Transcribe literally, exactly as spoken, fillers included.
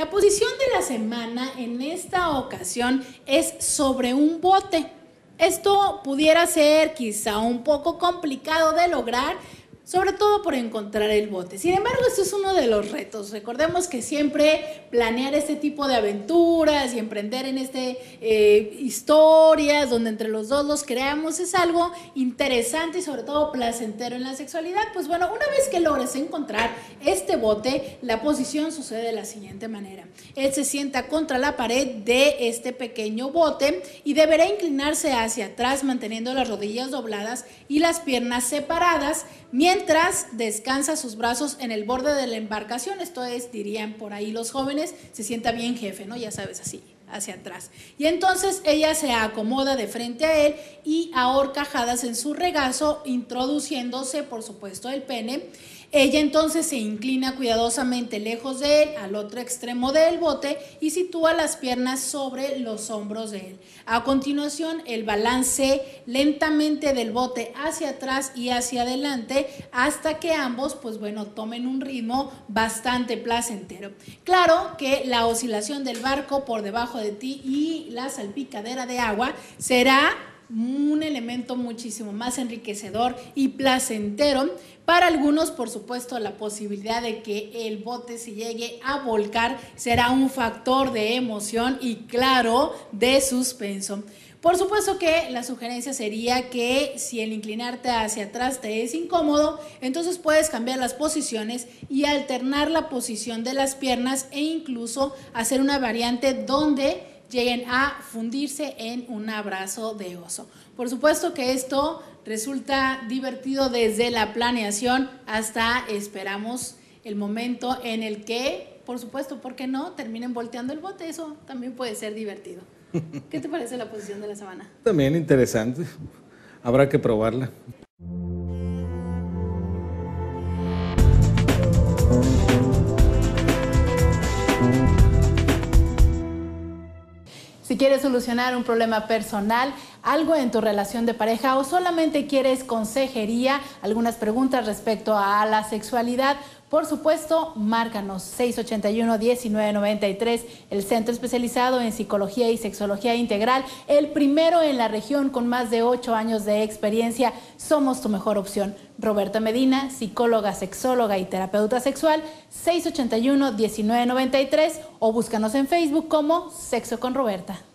La posición de la semana en esta ocasión es sobre un bote. Esto pudiera ser quizá un poco complicado de lograr, sobre todo por encontrar el bote. Sin embargo, esto es uno de los retos. Recordemos que siempre planear este tipo de aventuras y emprender en este eh, historias donde entre los dos los creamos es algo interesante y sobre todo placentero en la sexualidad. Pues bueno, una vez que logres encontrar este bote, la posición sucede de la siguiente manera. Él se sienta contra la pared de este pequeño bote y deberá inclinarse hacia atrás manteniendo las rodillas dobladas y las piernas separadas, mientras descansa sus brazos en el borde de la embarcación. Esto es, dirían por ahí los jóvenes, se sienta bien jefe, ¿no? Ya sabes, así, hacia atrás. Y entonces ella se acomoda de frente a él y a horcajadas en su regazo, introduciéndose, por supuesto, el pene. Ella entonces se inclina cuidadosamente lejos de él, al otro extremo del bote, y sitúa las piernas sobre los hombros de él. A continuación, el balance lentamente del bote hacia atrás y hacia adelante hasta que ambos, pues bueno, tomen un ritmo bastante placentero. Claro que la oscilación del barco por debajo de ti y la salpicadera de agua será un elemento muchísimo más enriquecedor y placentero. Para algunos, por supuesto, la posibilidad de que el bote se llegue a volcar será un factor de emoción y, claro, de suspenso. Por supuesto que la sugerencia sería que si el inclinarte hacia atrás te es incómodo, entonces puedes cambiar las posiciones y alternar la posición de las piernas e incluso hacer una variante donde lleguen a fundirse en un abrazo de oso. Por supuesto que esto resulta divertido desde la planeación hasta esperamos el momento en el que, por supuesto, ¿por qué no?, terminen volteando el bote. Eso también puede ser divertido. ¿Qué te parece la posición de la sabana? También interesante. Habrá que probarla. Si quieres solucionar un problema personal, algo en tu relación de pareja o solamente quieres consejería, algunas preguntas respecto a la sexualidad, por supuesto, márcanos seis ochenta y uno, diecinueve noventa y tres, el centro especializado en psicología y sexología integral, el primero en la región con más de ocho años de experiencia. Somos tu mejor opción. Roberta Medina, psicóloga, sexóloga y terapeuta sexual, seis ochenta y uno, diecinueve noventa y tres, o búscanos en Facebook como Sexo con Roberta.